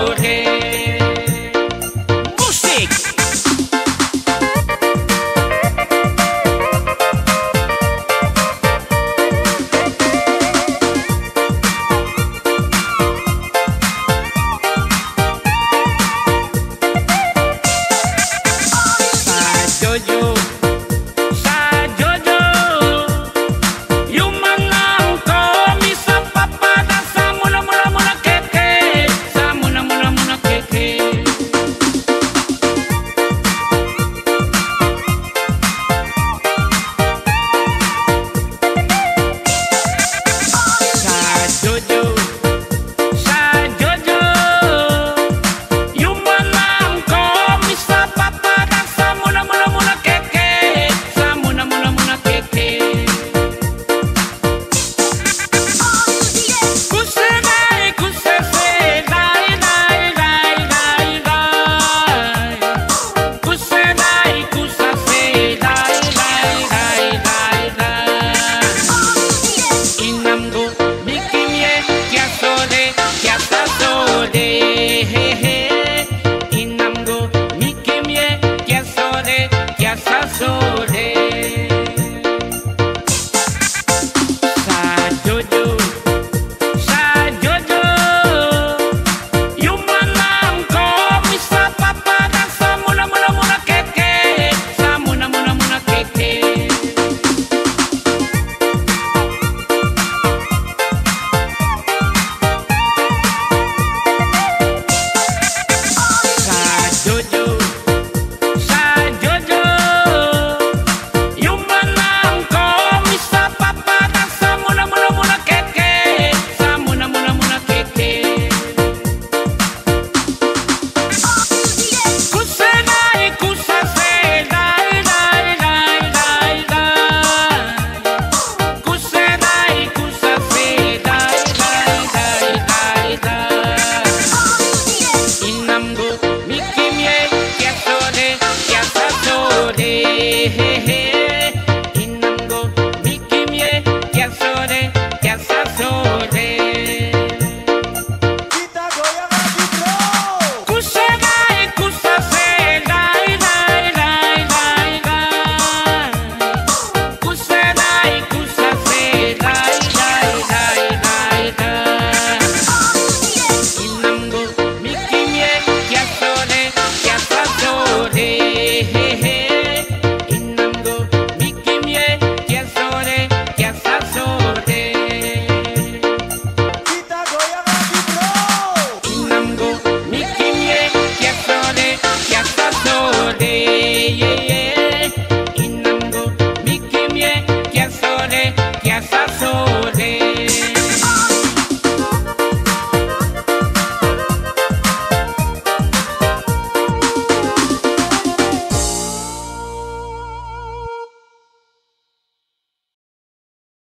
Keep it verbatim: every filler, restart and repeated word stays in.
sore. Musik. Sajojo, sajojo, you manang ko misa papada sa mula mula mula keke, sa mula mula mula keke. Sajojo, sajojo, you manang ko misa papada sa mula mula mula keke, sa mula mula mula keke. Kusenai, kusese, dai, dai, dai, dai, dai. Kusenai, kusase, dai, dai, dai, dai, dai. Inamgo, bikimye, kya sode, kya sa sode, he he. Inamgo, bikimye, kya sode, kya sa sode.